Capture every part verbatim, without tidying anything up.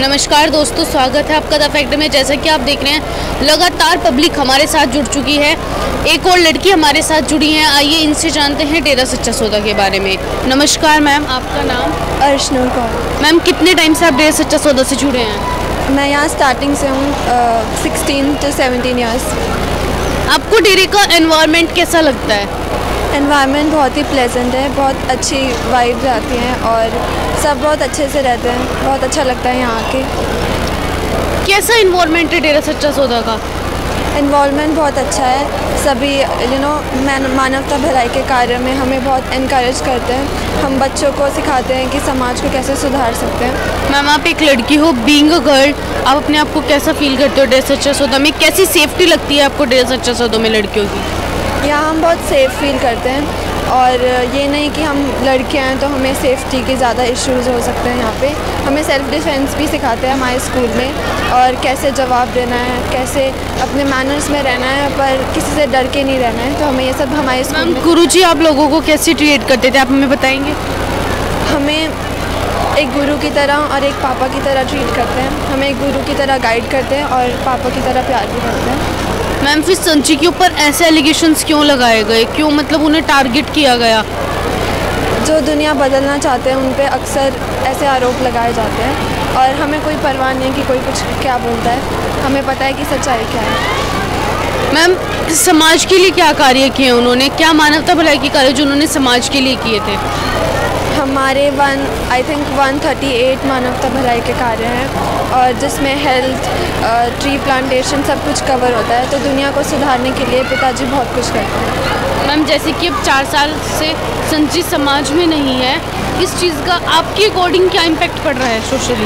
नमस्कार दोस्तों, स्वागत है आपका द फैक्ट में। जैसा कि आप देख रहे हैं, लगातार पब्लिक हमारे साथ जुड़ चुकी है। एक और लड़की हमारे साथ जुड़ी हैं। आइए इनसे जानते हैं डेरा सच्चा सौदा के बारे में। नमस्कार मैम, आपका नाम? अर्शनूर कौर। मैम, कितने टाइम से आप डेरा सच्चा सौदा से जुड़े हैं? मैं यहाँ स्टार्टिंग से हूँ, सिक्सटीन टू सेवनटीन ईयर्स। आपको डेरे का एनवायरनमेंट कैसा लगता है? एनवायरनमेंट बहुत ही प्लेजेंट है, बहुत अच्छी वाइब्स आती हैं और सब बहुत अच्छे से रहते हैं। बहुत अच्छा लगता है यहाँ आके। कैसा एनवायरनमेंट है डेरा सच्चा सौदा का? एनवायरनमेंट बहुत अच्छा है। सभी यू नो मानवता भलाई के कार्य में हमें बहुत इनकरेज करते हैं। हम बच्चों को सिखाते हैं कि समाज को कैसे सुधार सकते हैं। मैम, आप एक लड़की हो, बीइंग अ गर्ल, आप अपने आप को कैसा फील करते हो डेरा सच्चा सौदा में? कैसी सेफ्टी लगती है आपको डेरा सच्चा सौदा में लड़कियों की? यहाँ हम बहुत सेफ़ फील करते हैं और ये नहीं कि हम लड़कियाँ हैं तो हमें सेफ्टी के ज़्यादा इश्यूज़ हो सकते हैं। यहाँ पे हमें सेल्फ़ डिफेंस भी सिखाते हैं हमारे स्कूल में, और कैसे जवाब देना है, कैसे अपने मैनर्स में रहना है, पर किसी से डर के नहीं रहना है। तो हमें ये सब हमारे स्कूल में। गुरुजी आप लोगों को कैसे ट्रीट करते थे, आप हमें बताएंगे? हमें एक गुरु की तरह और एक पापा की तरह ट्रीट करते हैं। हमें एक गुरु की तरह गाइड करते हैं और पापा की तरह प्यार भी करते हैं। मैम, फिर संची के ऊपर ऐसे एलिगेशंस क्यों लगाए गए? क्यों मतलब उन्हें टारगेट किया गया? जो दुनिया बदलना चाहते हैं उन पे अक्सर ऐसे आरोप लगाए जाते हैं और हमें कोई परवाह नहीं है कि कोई कुछ क्या बोलता है। हमें पता है कि सच्चाई क्या है। मैम, समाज के लिए क्या कार्य किए उन्होंने? क्या मानवता भलाई के कार्य जो उन्होंने समाज के लिए किए थे? हमारे one I think one thirty eight मानवता भलाई के कार्य हैं और जिसमें हेल्थ, ट्री प्लांटेशन सब कुछ कवर होता है। तो दुनिया को सुधारने के लिए पिताजी बहुत कुछ करते हैं। मैम, जैसे कि अब चार साल से संची समाज में नहीं है, इस चीज़ का आपके अकॉर्डिंग क्या इम्पैक्ट पड़ रहा है सोशली?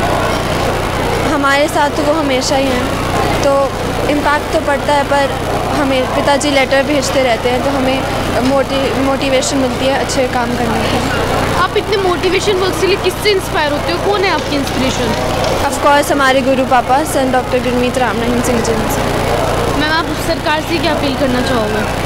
हमारे साथ तो वो हमेशा ही हैं, तो इम्पैक्ट तो पड़ता है, पर हमें पिताजी लेटर भेजते रहते हैं तो हमें मोटि मोटिवेशन मिलती है अच्छे काम करने की। आप इतने मोटिवेशन वर्क से लिए किससे इंस्पायर होते हो? कौन है आपकी इंस्पिरेशन? ऑफ कोर्स हमारे गुरु पापा सन डॉक्टर गुरमीत राम रहीम सिंह जी से। मैम, आप सरकार से क्या अपील करना चाहोगे?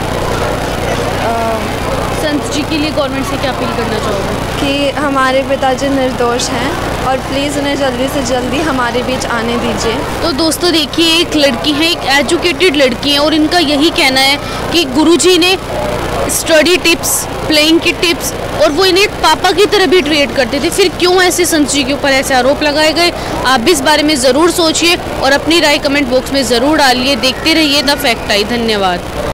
संत जी के लिए गवर्नमेंट से क्या अपील करना चाहोगे? कि हमारे पिताजी निर्दोष हैं और प्लीज़ उन्हें जल्दी से जल्दी हमारे बीच आने दीजिए। तो दोस्तों देखिए, एक लड़की है, एक एजुकेटेड लड़की है, और इनका यही कहना है कि गुरुजी ने स्टडी टिप्स, प्लेइंग की टिप्स, और वो इन्हें पापा की तरह भी ट्रीट करते थे। फिर क्यों ऐसे संत जी के ऊपर ऐसे आरोप लगाए गए? आप भी इस बारे में ज़रूर सोचिए और अपनी राय कमेंट बॉक्स में ज़रूर डालिए। देखते रहिए द फैक्ट आई। धन्यवाद।